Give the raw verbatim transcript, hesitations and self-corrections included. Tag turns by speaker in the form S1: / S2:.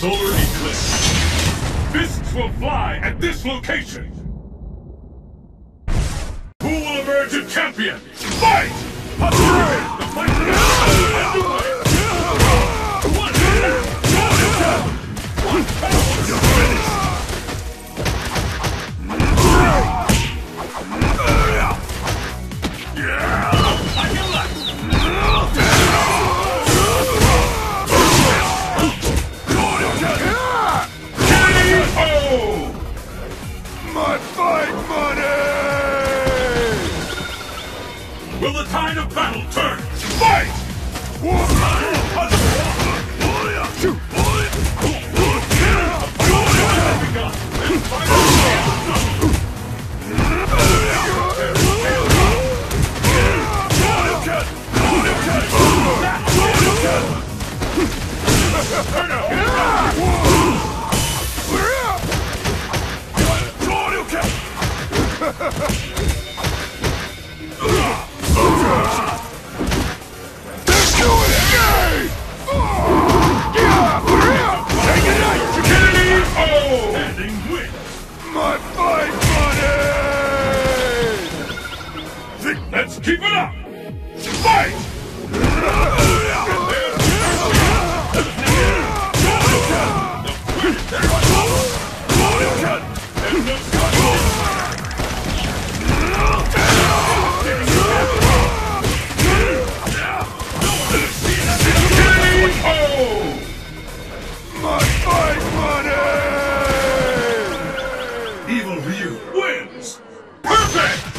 S1: Solar eclipse. Fists will fly at this location. Who will emerge a champion? Fight! Hostile! The fight is underway! One down! One power! You're finished! Yeah! I can left!
S2: My fight money!
S1: Will the tide of battle turn? Fight!
S2: My fight money!
S1: Let's keep it up! Fight!
S2: My fight money!
S1: E.Ryu wins! Perfect!